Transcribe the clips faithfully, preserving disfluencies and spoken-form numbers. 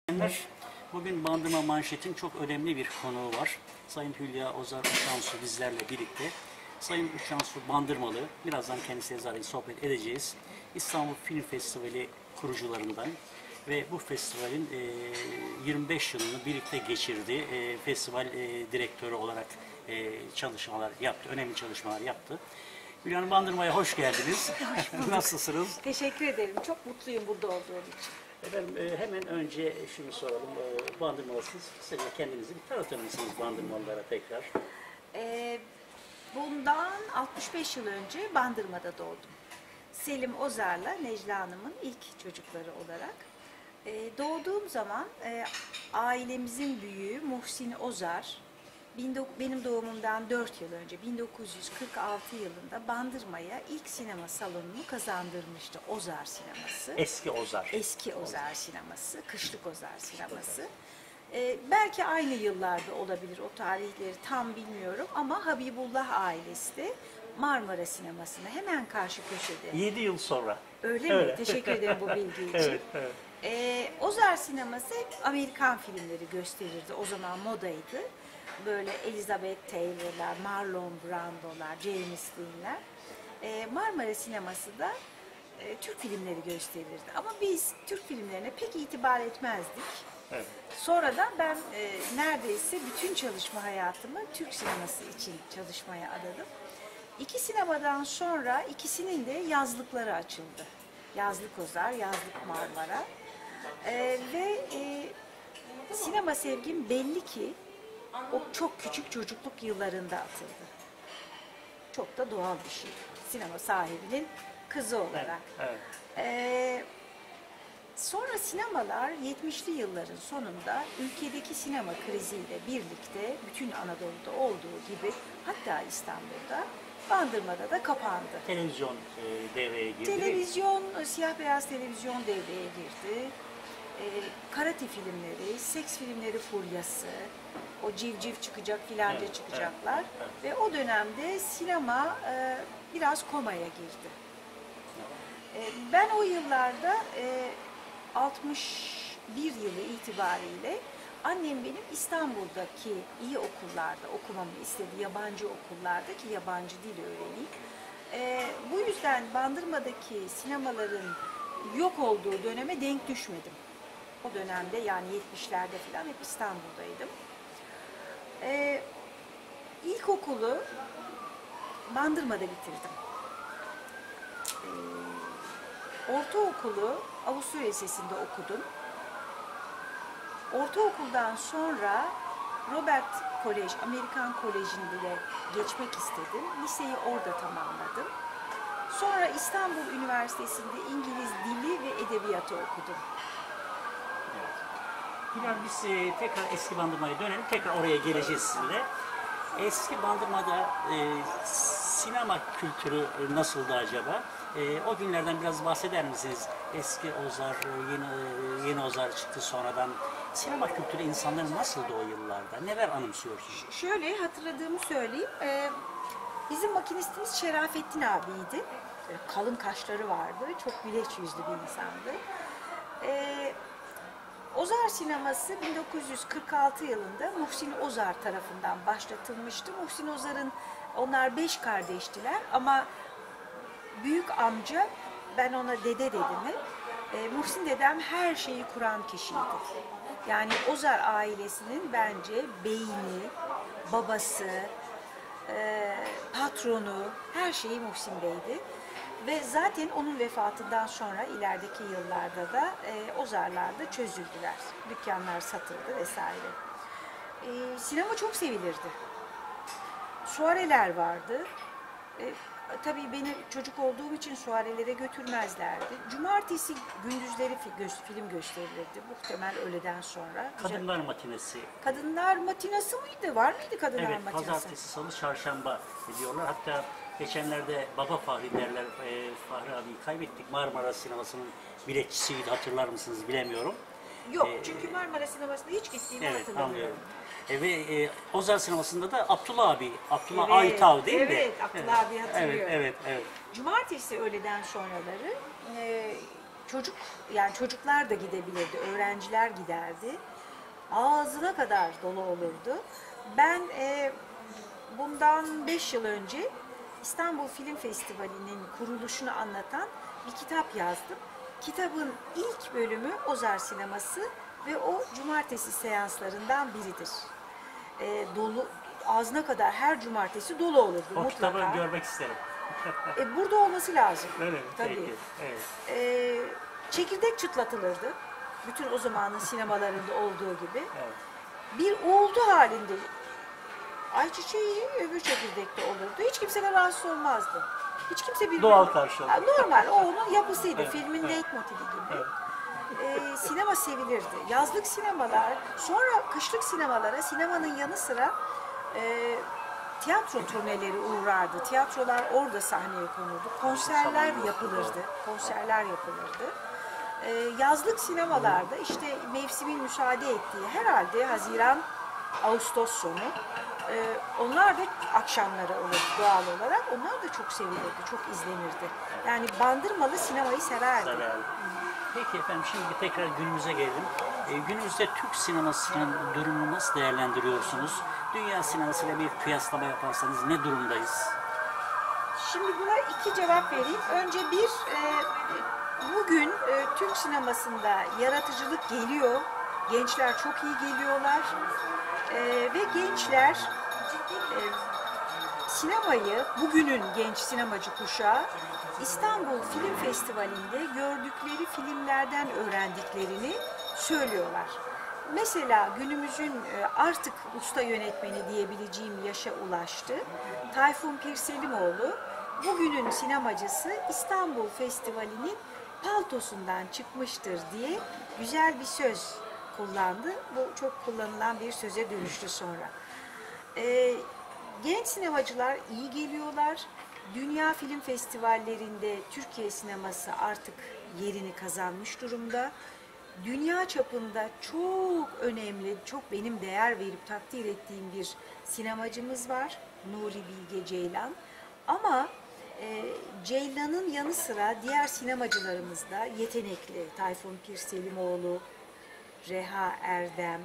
Bugün Bandırma Manşet'in çok önemli bir konuğu var. Sayın Hülya Ozar Uçansu bizlerle birlikte. Sayın Uçansu Bandırmalı, birazdan kendisiyle zaten sohbet edeceğiz. İstanbul Film Festivali kurucularından ve bu festivalin yirmi beş yılını birlikte geçirdi. Festival direktörü olarak çalışmalar yaptı, önemli çalışmalar yaptı. Hülya Hanım, Bandırma'ya hoş geldiniz. Hoş Nasılsınız? Teşekkür ederim. Çok mutluyum burada olduğum için. Efendim e, hemen önce şunu soralım. E, Bandırmalısınız. Kısaca kendinizi bir tanıtır mısınız Bandırmalılara tekrar? Ee, bundan altmış beş yıl önce Bandırma'da doğdum. Selim Ozar'la Necla Hanım'ın ilk çocukları olarak. Ee, doğduğum zaman e, ailemizin büyüğü Muhsin Ozar, benim doğumumdan dört yıl önce bin dokuz yüz kırk altı yılında Bandırma'ya ilk sinema salonunu kazandırmıştı. Ozar Sineması. Eski Ozar. Eski Ozar Sineması, Kışlık Ozar Sineması. Ee, belki aynı yıllarda olabilir, o tarihleri tam bilmiyorum ama Habibullah ailesi de Marmara Sineması'na hemen karşı köşede. yedi yıl sonra. Öyle evet. mi? Teşekkür ederim bu bilgi için. evet, evet. Ee, Ozar Sineması hep Amerikan filmleri gösterirdi. O zaman modaydı. Böyle Elizabeth Taylor'lar, Marlon Brando'lar, James Dean'ler. Ee, Marmara Sineması da e, Türk filmleri gösterirdi. Ama biz Türk filmlerine pek itibar etmezdik. Evet. Sonradan ben e, neredeyse bütün çalışma hayatımı Türk sineması için çalışmaya adadım. İki sinemadan sonra ikisinin de yazlıkları açıldı. Yazlık Ozar, Yazlık Marmara. Ee, ve e, sinema sevgim belli ki o çok küçük çocukluk yıllarında atıldı. Çok da doğal bir şey. Sinema sahibinin kızı olarak. Evet, evet. Ee, sonra sinemalar yetmişli yılların sonunda ülkedeki sinema kriziyle birlikte bütün Anadolu'da olduğu gibi hatta İstanbul'da, Bandırma'da da kapandı. Televizyon e, devreye girdi. Televizyon, siyah beyaz televizyon devreye girdi. Ee, karate filmleri, seks filmleri furyası, o civciv çıkacak filanca Evet, çıkacaklar evet, evet. ve o dönemde sinema e, biraz komaya girdi. E, ben o yıllarda e, altmış bir yılı itibariyle annem benim İstanbul'daki iyi okullarda okumamı istedi, yabancı okullarda ki yabancı dil öğreneyim. E, bu yüzden Bandırma'daki sinemaların yok olduğu döneme denk düşmedim. O dönemde yani yetmişlerde falan hep İstanbul'daydım. Ee, ilkokulu Bandırma'da bitirdim. Ee, ortaokulu Avusturya Lisesi'nde okudum. Ortaokuldan sonra Robert Kolej, Amerikan Koleji'nde geçmek istedim. Liseyi orada tamamladım. Sonra İstanbul Üniversitesi'nde İngiliz Dili ve Edebiyatı okudum. Hülya, biz e, tekrar eski Bandırma'ya dönelim. Tekrar oraya geleceğiz sizinle. Eski Bandırma'da e, sinema kültürü nasıldı acaba? E, o günlerden biraz bahseder misiniz? Eski Ozar, yeni, e, yeni Ozar çıktı sonradan. Sinema kültürü insanların nasıldı o yıllarda? Neler anımsıyorsunuz? Şöyle hatırladığımı söyleyeyim. Ee, bizim makinistimiz Şerafettin abiydi. Böyle kalın kaşları vardı. Çok güleç yüzlü bir insandı. Ee, Ozar sineması bin dokuz yüz kırk altı yılında Muhsin Ozar tarafından başlatılmıştı. Muhsin Ozar'ın, onlar beş kardeştiler ama büyük amca, ben ona dede dedim hep, e, Muhsin dedem her şeyi kuran kişiydi. Yani Ozar ailesinin bence beyni, babası, e, patronu, her şeyi Muhsin Bey'di. Ve zaten onun vefatından sonra ilerideki yıllarda da e, Ozarlar'da çözüldüler. Dükkanlar satıldı vesaire. E, sinema çok sevilirdi. Suareler vardı. E, tabii beni çocuk olduğum için suarelere götürmezlerdi. Cumartesi gündüzleri fi- film gösterilirdi. Muhtemel öğleden sonra. Kadınlar matinesi. Kadınlar matinası mıydı? Var mıydı kadınlar Evet, matinası? pazartesi, salı, çarşamba diyorlar. Hatta geçenlerde Baba Fahri derler, e, Fahri abiyi kaybettik. Marmara Sineması'nın biletçisiydi, hatırlar mısınız bilemiyorum. Yok, Ee, çünkü Marmara Sineması'na hiç gittiğimi Evet, hatırlamıyorum. anlıyorum. E, ve e, Ozar Sineması'nda da Abdullah abi, Abdullah Evet, Aytav değil mi? evet, Abdullah abi hatırlıyorum. Evet, evet, evet. Cumartesi öğleden sonraları e, çocuk yani çocuklar da gidebilirdi, öğrenciler giderdi. Ağzına kadar dolu olurdu. Ben e, bundan beş yıl önce İstanbul Film Festivali'nin kuruluşunu anlatan bir kitap yazdım. Kitabın ilk bölümü Ozar Sineması ve o cumartesi seanslarından biridir. E, dolu, ağzına kadar her cumartesi dolu olurdu O mutlaka. kitabı görmek isterim. E, burada olması lazım. Öyle mi? Tabii. Peki. Evet. E, çekirdek çıtlatılırdı. Bütün o zamanın sinemalarında olduğu gibi. Evet. Bir oldu halinde ayçiçeği öbür çekirdekte olurdu. Hiç kimse rahatsız olmazdı. Hiç kimse birbirini... Doğal karşıladı. Ha, normal, o onun yapısıydı. Evet, Filmin evet. leitmotifi gibi. Evet. Ee, sinema sevilirdi. Yazlık sinemalar, sonra kışlık sinemalara sinemanın yanı sıra e, tiyatro turneleri uğrardı. Tiyatrolar orada sahneye konurdu. Konserler yapılırdı. Konserler yapılırdı. Ee, yazlık sinemalarda işte mevsimin müsaade ettiği herhalde Haziran, Ağustos sonu e, onlar da akşamları olurdu doğal olarak. Onlar da çok sevilirdi, çok izlenirdi. Yani Bandırmalı sinemayı severdi. Severdi. Peki efendim, şimdi tekrar günümüze gelelim. Ee, günümüzde Türk sinemasının durumunu nasıl değerlendiriyorsunuz? Dünya sinemasıyla bir kıyaslama yaparsanız ne durumdayız? Şimdi buna iki cevap vereyim. Önce bir, e, bugün e, Türk sinemasında yaratıcılık geliyor. Gençler çok iyi geliyorlar. E, ve gençler e, sinemayı, bugünün genç sinemacı kuşağı İstanbul Film Festivali'nde gördükleri filmlerden öğrendiklerini söylüyorlar. Mesela günümüzün e, artık usta yönetmeni diyebileceğim yaşa ulaştı. Tayfun Pirselimoğlu, bugünün sinemacısı İstanbul Festivali'nin paltosundan çıkmıştır diye güzel bir söz kullandı. Bu çok kullanılan bir söze dönüştü sonra. Ee, genç sinemacılar iyi geliyorlar. Dünya film festivallerinde Türkiye sineması artık yerini kazanmış durumda. Dünya çapında çok önemli, çok benim değer verip takdir ettiğim bir sinemacımız var. Nuri Bilge Ceylan. Ama e, Ceylan'ın yanı sıra diğer sinemacılarımız da yetenekli. Tayfun Pirselimoğlu, Reha Erdem,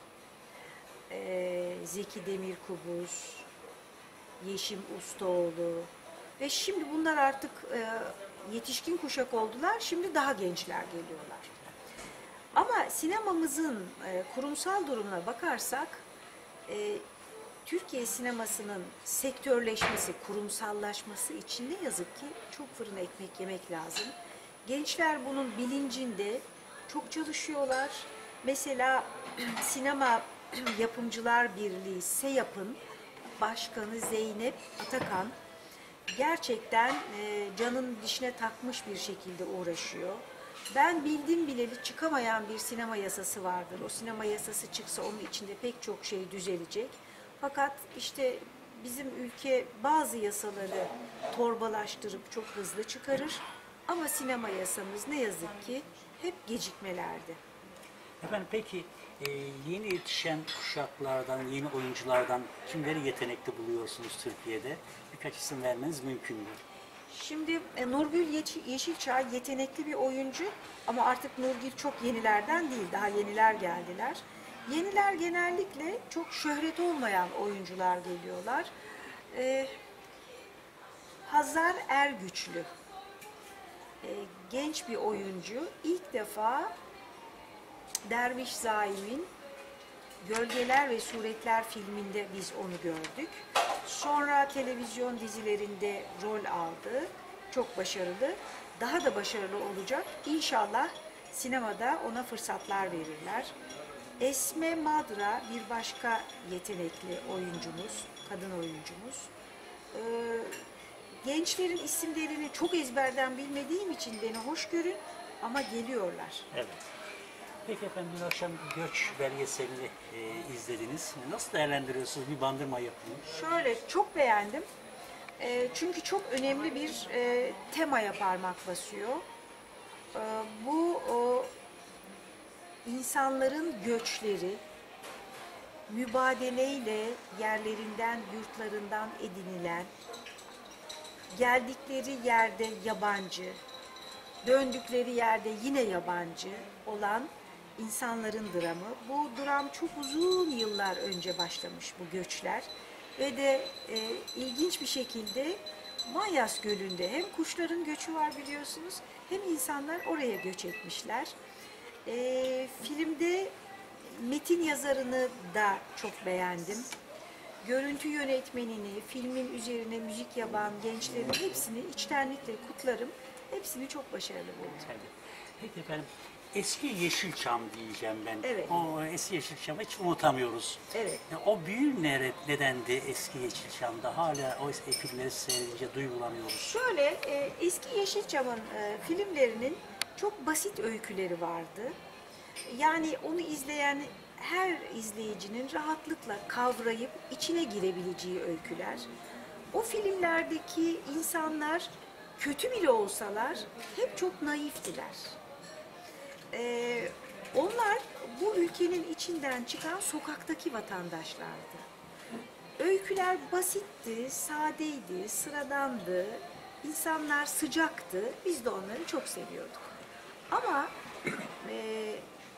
e, Zeki Demirkubuz, Yeşim Ustaoğlu ve şimdi bunlar artık e, yetişkin kuşak oldular. Şimdi daha gençler geliyorlar. Ama sinemamızın e, kurumsal durumuna bakarsak e, Türkiye sinemasının sektörleşmesi, kurumsallaşması için ne yazık ki çok fırın ekmek yemek lazım. Gençler bunun bilincinde çok çalışıyorlar. Mesela Sinema Yapımcılar Birliği SEYAP'ın başkanı Zeynep Atakan gerçekten e, canın dişine takmış bir şekilde uğraşıyor. Ben bildim bileli çıkamayan bir sinema yasası vardır. O sinema yasası çıksa onun içinde pek çok şey düzelecek. Fakat işte bizim ülke bazı yasaları torbalaştırıp çok hızlı çıkarır. Ama sinema yasamız ne yazık ki hep gecikmelerde. Efendim peki e, yeni yetişen kuşaklardan, yeni oyunculardan kimleri yetenekli buluyorsunuz Türkiye'de? Birkaç isim vermeniz mümkün mü? Şimdi e, Nurgül Yeşil- Yeşilçay yetenekli bir oyuncu ama artık Nurgül çok yenilerden değil, daha yeniler geldiler. Yeniler genellikle çok şöhret olmayan oyuncular geliyorlar. Ee, Hazar Ergüçlü, ee, genç bir oyuncu. İlk defa Derviş Zaim'in Gölgeler ve Suretler filminde biz onu gördük. Sonra televizyon dizilerinde rol aldı. Çok başarılı. Daha da başarılı olacak. İnşallah sinemada ona fırsatlar verirler. Esme Madra bir başka yetenekli oyuncumuz, kadın oyuncumuz. Ee, gençlerin isimlerini çok ezberden bilmediğim için beni hoş görün ama geliyorlar. Evet. Peki efendim, dün akşam Göç belgeselini e, izlediniz. Nasıl değerlendiriyorsunuz bir Bandırma yapımı? Şöyle çok beğendim. E, çünkü çok önemli bir e, temaya parmak basıyor. E, bu o, insanların göçleri, mübadeleyle yerlerinden, yurtlarından edinilen, geldikleri yerde yabancı, döndükleri yerde yine yabancı olan insanların dramı. Bu dram çok uzun yıllar önce başlamış, bu göçler. Ve de e, ilginç bir şekilde Mayas Gölü'nde hem kuşların göçü var biliyorsunuz, hem insanlar oraya göç etmişler. E, filmde metin yazarını da çok beğendim. Görüntü yönetmenini, filmin üzerine müzik yapan gençlerin hepsini içtenlikle kutlarım. Hepsini çok başarılı buldum. Tabii. Peki efendim, eski Yeşilçam diyeceğim ben. Evet. O eski Yeşilçam'ı hiç unutamıyoruz. Evet. Ya, o büyü nere, nedendi eski Yeşilçam'da? Hala o eski filmleri seyredince duygulanıyoruz. Şöyle, e, eski Yeşilçam'ın e, filmlerinin çok basit öyküleri vardı. Yani onu izleyen her izleyicinin rahatlıkla kavrayıp içine girebileceği öyküler. O filmlerdeki insanlar kötü bile olsalar hep çok naiftiler. Ee, onlar bu ülkenin içinden çıkan sokaktaki vatandaşlardı. Öyküler basitti, sadeydi, sıradandı. İnsanlar sıcaktı. Biz de onları çok seviyorduk. Ama e,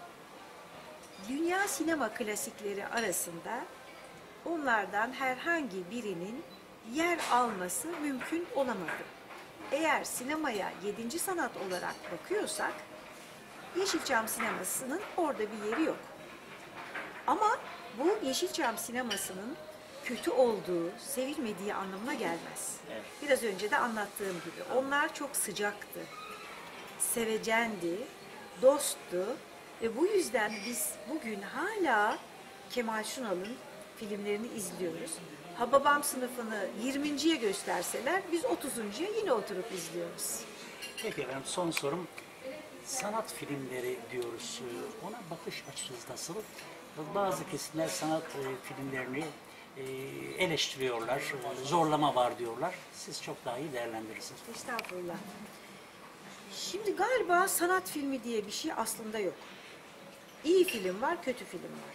dünya sinema klasikleri arasında onlardan herhangi birinin yer alması mümkün olamadı. Eğer sinemaya yedinci sanat olarak bakıyorsak, Yeşilçam sinemasının orada bir yeri yok. Ama bu Yeşilçam sinemasının kötü olduğu, sevilmediği anlamına gelmez. Evet. Biraz önce de anlattığım gibi. Onlar çok sıcaktı, sevecendi, dosttu ve bu yüzden biz bugün hala Kemal Sunal'ın filmlerini izliyoruz. Hababam Sınıfı'nı yirminciye gösterseler biz otuzuncuya yine oturup izliyoruz. Peki efendim, son sorum. Sanat filmleri diyoruz. Ona bakış açınız nasıl? Bazı kesimler sanat e, filmlerini e, eleştiriyorlar, zorlama var diyorlar. Siz çok daha iyi değerlendirirsiniz. Estağfurullah. Şimdi galiba sanat filmi diye bir şey aslında yok. İyi film var, kötü film var.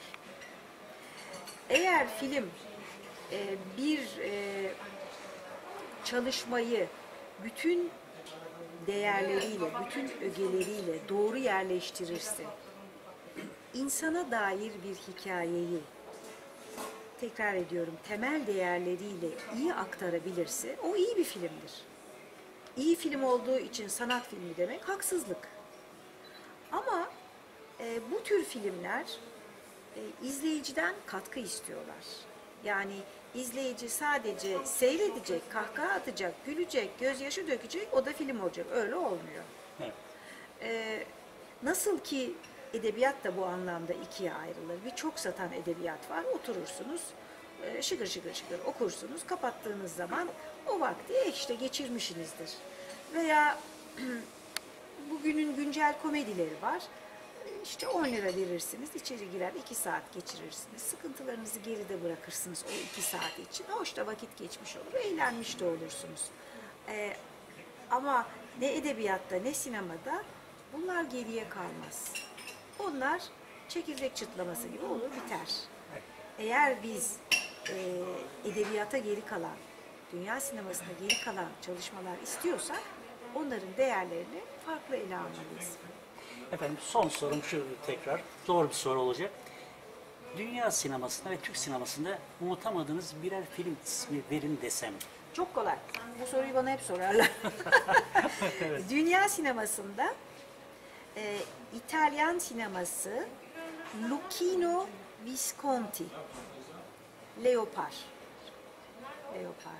Eğer film e, bir e, çalışmayı bütün değerleriyle, bütün ögeleriyle doğru yerleştirirse, insana dair bir hikayeyi, tekrar ediyorum, temel değerleriyle iyi aktarabilirse o iyi bir filmdir. İyi film olduğu için sanat filmi demek haksızlık. Ama e, bu tür filmler e, izleyiciden katkı istiyorlar. Yani izleyici sadece seyredecek, kahkaha atacak, gülecek, gözyaşı dökecek, o da film olacak. Öyle olmuyor. Evet. E, nasıl ki edebiyat da bu anlamda ikiye ayrılır. Bir çok satan edebiyat var, oturursunuz, e, şıkır şıkır şıkır okursunuz, kapattığınız zaman o vakti e, işte geçirmişsinizdir. Veya bugünün güncel komedileri var. İşte on lira verirsiniz, içeri girer, iki saat geçirirsiniz. Sıkıntılarınızı geride bırakırsınız o iki saat için. Hoş da vakit geçmiş olur, eğlenmiş de olursunuz. Ee, ama ne edebiyatta ne sinemada bunlar geriye kalmaz. Onlar çekirdek çıtlaması gibi olur, biter. Eğer biz e, edebiyata geri kalan, dünya sinemasına geri kalan çalışmalar istiyorsak onların değerlerini farklı ele almalıyız. Efendim, son sorum şu tekrar. Zor bir soru olacak. Dünya sinemasında ve Türk sinemasında unutamadığınız birer film ismi verin desem. Çok kolay. Bu soruyu bana hep sorarlar. Evet. Dünya sinemasında e, İtalyan sineması Luchino Visconti. Leopar. Leopar.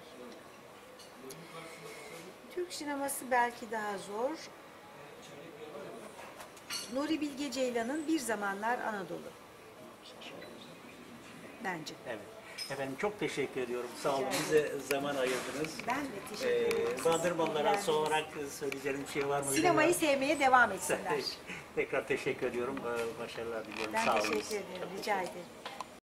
Türk sineması belki daha zor. Nuri Bilge Ceylan'ın Bir Zamanlar Anadolu. Bence. Evet. Efendim, çok teşekkür ediyorum. Sağ olun. Bize zaman ayırdınız. Ben de teşekkür ederim. Ee, Bandırmalılara Siz son olarak söyleyeceğim bir şey var mı? sinemayı sevmeye devam etsinler. Tekrar teşekkür ediyorum. Ee, Başarılar diliyorum. Ben Sağ olun. teşekkür ederim. Rica ederim.